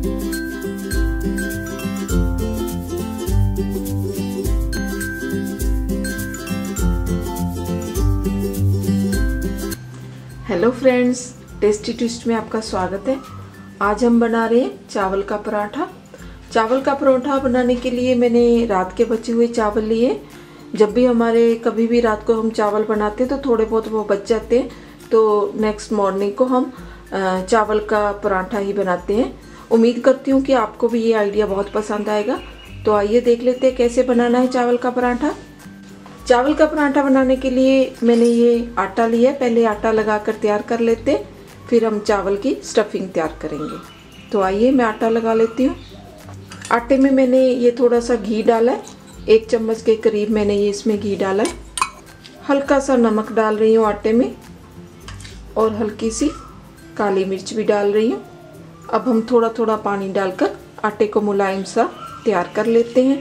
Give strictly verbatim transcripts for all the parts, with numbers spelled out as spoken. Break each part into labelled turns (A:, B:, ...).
A: Hello friends, tasty twist में आपका स्वागत है। आज हम बना रहे हैं चावल का पराठा। चावल का पराठा बनाने के लिए मैंने रात के बचे हुए चावल लिए। जब भी हमारे कभी भी रात को हम चावल बनाते हैं तो थोड़े बहुत वो बच जाते हैं, तो नेक्स्ट मॉर्निंग को हम चावल का पराठा ही बनाते हैं। उम्मीद करती हूँ कि आपको भी ये आइडिया बहुत पसंद आएगा। तो आइए देख लेते हैं कैसे बनाना है चावल का पराठा। चावल का पराठा बनाने के लिए मैंने ये आटा लिया है। पहले आटा लगाकर तैयार कर लेते हैं, फिर हम चावल की स्टफिंग तैयार करेंगे। तो आइए मैं आटा लगा लेती हूँ। आटे में मैंने ये थोड़ा सा घी डाला है, एक चम्मच के करीब मैंने ये इसमें घी डाला है। हल्का सा नमक डाल रही हूँ आटे में और हल्की सी काली मिर्च भी डाल रही हूँ। अब हम थोड़ा थोड़ा पानी डालकर आटे को मुलायम सा तैयार कर लेते हैं।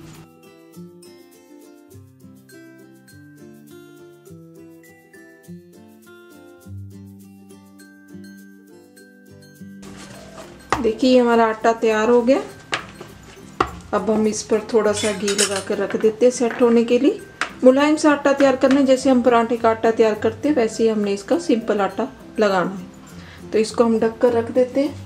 A: देखिए हमारा आटा तैयार हो गया। अब हम इस पर थोड़ा सा घी लगा कर रख देते हैं सेट होने के लिए। मुलायम सा आटा तैयार करना है, जैसे हम पराठे का आटा तैयार करते हैं वैसे ही हमने इसका सिंपल आटा लगाना है। तो इसको हम ढक कर रख देते हैं।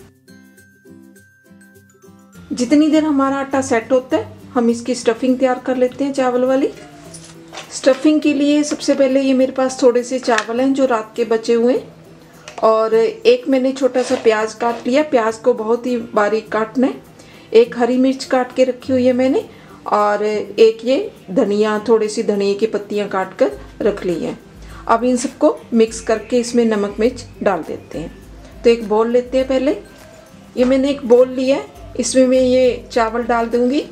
A: जितनी देर हमारा आटा सेट होता है हम इसकी स्टफिंग तैयार कर लेते हैं चावल वाली। स्टफिंग के लिए सबसे पहले ये मेरे पास थोड़े से चावल हैं जो रात के बचे हुए हैं, और एक मैंने छोटा सा प्याज काट लिया। प्याज को बहुत ही बारीक काटना है। एक हरी मिर्च काट के रखी हुई है मैंने, और एक ये धनिया, थोड़ी सी धनिया की पत्तियां काट कर रख ली हैं। अब इन सबको मिक्स करके इसमें नमक मिर्च डाल देते हैं। तो एक बोल लेते हैं। पहले ये मैंने एक बोल लिया है, इसमें मैं ये चावल डाल दूंगी।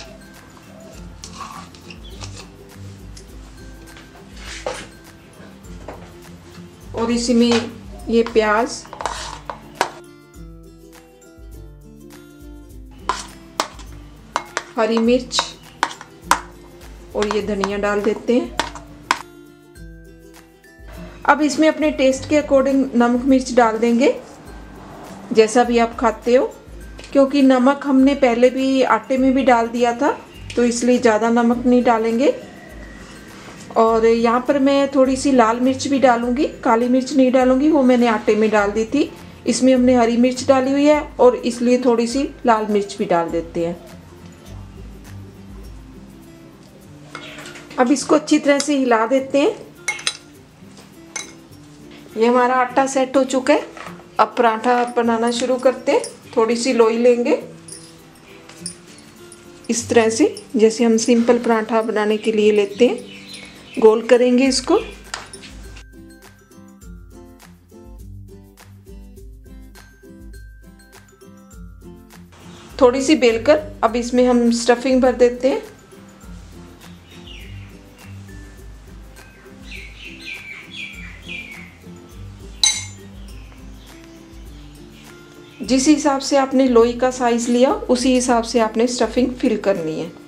A: और इसी में ये प्याज, हरी मिर्च और ये धनिया डाल देते हैं। अब इसमें अपने टेस्ट के अकॉर्डिंग नमक मिर्च डाल देंगे, जैसा भी आप खाते हो। क्योंकि नमक हमने पहले भी आटे में भी डाल दिया था, तो इसलिए ज़्यादा नमक नहीं डालेंगे। और यहाँ पर मैं थोड़ी सी लाल मिर्च भी डालूंगी, काली मिर्च नहीं डालूंगी, वो मैंने आटे में डाल दी थी। इसमें हमने हरी मिर्च डाली हुई है और इसलिए थोड़ी सी लाल मिर्च भी डाल देते हैं। अब इसको अच्छी तरह से हिला देते हैं। ये हमारा आटा सेट हो चुका है। अब पराठा बनाना शुरू करते हैं। थोड़ी सी लोई लेंगे इस तरह से, जैसे हम सिंपल पराठा बनाने के लिए लेते हैं। गोल करेंगे इसको। थोड़ी सी बेलकर अब इसमें हम स्टफिंग भर देते हैं। जिस हिसाब से आपने लोई का साइज लिया उसी हिसाब से आपने स्टफिंग फिल करनी है।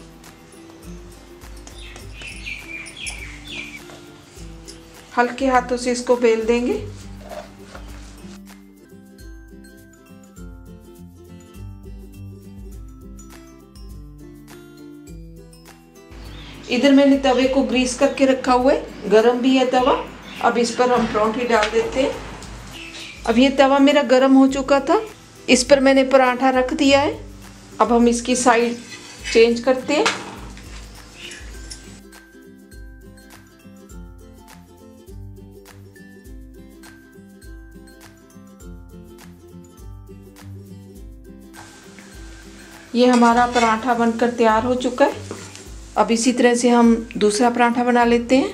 A: हल्के हाथों से इसको बेल देंगे। इधर मैंने तवे को ग्रीस करके रखा हुआ है, गरम भी है तवा। अब इस पर हम पराठे डाल देते हैं। अब ये तवा मेरा गरम हो चुका था, इस पर मैंने पराठा रख दिया है। अब हम इसकी साइड चेंज करते हैं। ये हमारा पराठा बनकर तैयार हो चुका है। अब इसी तरह से हम दूसरा पराठा बना लेते हैं।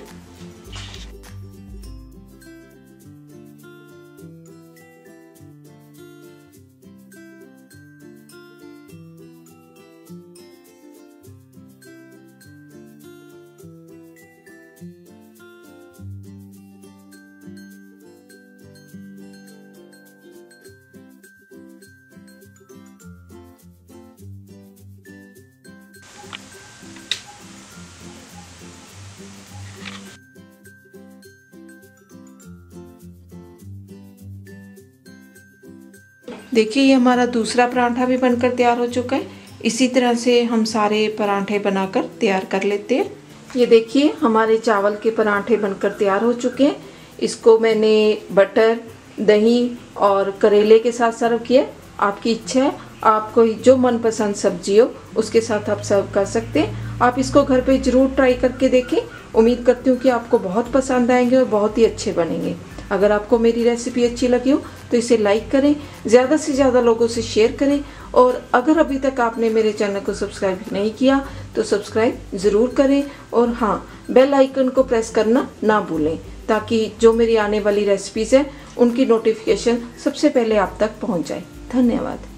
A: देखिए ये हमारा दूसरा पराठा भी बनकर तैयार हो चुका है। इसी तरह से हम सारे पराठे बनाकर तैयार कर लेते हैं। ये देखिए हमारे चावल के पराठे बनकर तैयार हो चुके हैं। इसको मैंने बटर, दही और करेले के साथ सर्व किया। आपकी इच्छा है, आपको जो मनपसंद सब्जी हो उसके साथ आप सर्व कर सकते हैं। आप इसको घर पे ज़रूर ट्राई करके देखें। उम्मीद करती हूँ कि आपको बहुत पसंद आएंगे और बहुत ही अच्छे बनेंगे। अगर आपको मेरी रेसिपी अच्छी लगी हो तो इसे लाइक करें, ज़्यादा से ज़्यादा लोगों से शेयर करें, और अगर अभी तक आपने मेरे चैनल को सब्सक्राइब नहीं किया तो सब्सक्राइब ज़रूर करें, और हाँ, बेल आइकन को प्रेस करना ना भूलें ताकि जो मेरी आने वाली रेसिपीज़ हैं उनकी नोटिफिकेशन सबसे पहले आप तक पहुंच जाए। धन्यवाद।